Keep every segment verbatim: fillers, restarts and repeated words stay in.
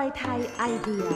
อยไทยไอเดีย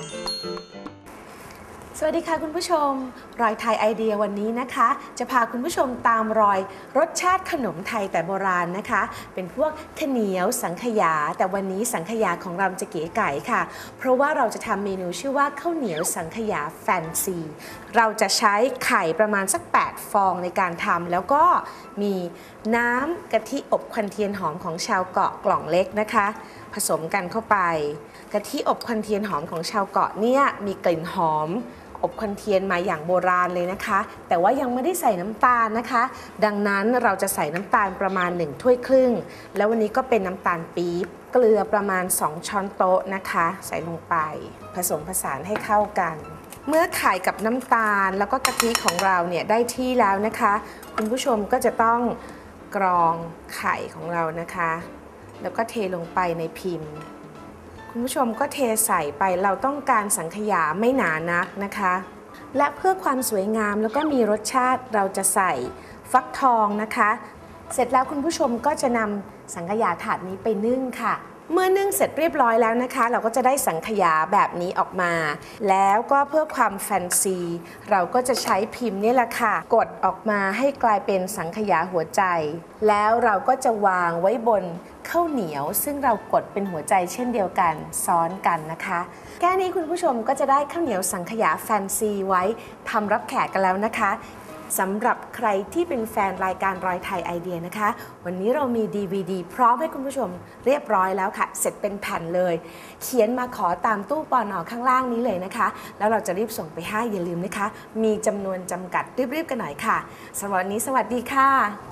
สวัสดีค่ะคุณผู้ชมรอยไทยไอเดียวันนี้นะคะจะพาคุณผู้ชมตามรอยรสชาติขนมไทยแต่โบราณนะคะเป็นพวกข้าวเหนียวสังขยาแต่วันนี้สังขยาของเราจะเก๋ไก๋ค่ะเพราะว่าเราจะทำเมนูชื่อว่าข้าวเหนียวสังขยาแฟนซีเราจะใช้ไข่ประมาณสักแปดฟองในการทำแล้วก็มีน้ำกะทิอบควันเทียนหอมของชาวเกาะกล่องเล็กนะคะผสมกันเข้าไปกะทิอบควันเทียนหอมของชาวเกาะเนี่ยมีกลิ่นหอมอบควันเทียนมาอย่างโบราณเลยนะคะแต่ว่ายังไม่ได้ใส่น้ำตาลนะคะดังนั้นเราจะใส่น้ำตาลประมาณหนึ่งถ้วยครึ่งแล้ววันนี้ก็เป็นน้ำตาลปี๊บเกลือประมาณสองช้อนโต๊ะนะคะใส่ลงไปผสมผสานให้เข้ากันเมื่อไข่กับน้ำตาลแล้วก็กะทิของเราเนี่ยได้ที่แล้วนะคะคุณผู้ชมก็จะต้องกรองไข่ของเรานะคะแล้วก็เทลงไปในพิมพ์คุณผู้ชมก็เทใส่ไปเราต้องการสังขยาไม่หนานักนะคะและเพื่อความสวยงามแล้วก็มีรสชาติเราจะใส่ฟักทองนะคะเสร็จแล้วคุณผู้ชมก็จะนำสังขยาถาดนี้ไปนึ่งค่ะเมื่อนึ่งเสร็จเรียบร้อยแล้วนะคะเราก็จะได้สังขยาแบบนี้ออกมาแล้วก็เพื่อความแฟนซีเราก็จะใช้พิมพ์นี่แหละค่ะกดออกมาให้กลายเป็นสังขยาหัวใจแล้วเราก็จะวางไว้บนข้าวเหนียวซึ่งเรากดเป็นหัวใจเช่นเดียวกันซ้อนกันนะคะแค่นี้คุณผู้ชมก็จะได้ข้าวเหนียวสังขยาแฟนซีไว้ทำรับแขกกันแล้วนะคะสำหรับใครที่เป็นแฟนรายการรอยไทยไอเดียนะคะวันนี้เรามี ดี วี ดี พร้อมให้คุณผู้ชมเรียบร้อยแล้วค่ะเสร็จเป็นแผ่นเลยเขียนมาขอตามตู้ปน.ข้างล่างนี้เลยนะคะแล้วเราจะรีบส่งไปให้อย่าลืมนะคะมีจำนวนจำกัดรีบๆกันหน่อยค่ะสำหรับวันนี้สวัสดีค่ะ